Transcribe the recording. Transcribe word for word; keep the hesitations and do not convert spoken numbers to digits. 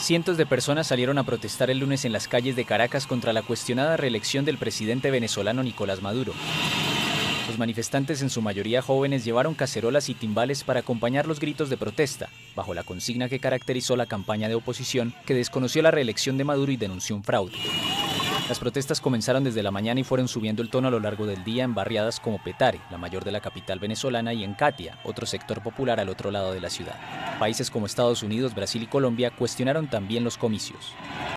Cientos de personas salieron a protestar el lunes en las calles de Caracas contra la cuestionada reelección del presidente venezolano Nicolás Maduro. Los manifestantes, en su mayoría jóvenes, llevaron cacerolas y timbales para acompañar los gritos de protesta, bajo la consigna que caracterizó la campaña de oposición, que desconoció la reelección de Maduro y denunció un fraude. Las protestas comenzaron desde la mañana y fueron subiendo el tono a lo largo del día en barriadas como Petare, la mayor de la capital venezolana, y en Catia, otro sector popular al otro lado de la ciudad. Países como Estados Unidos, Brasil y Colombia cuestionaron también los comicios.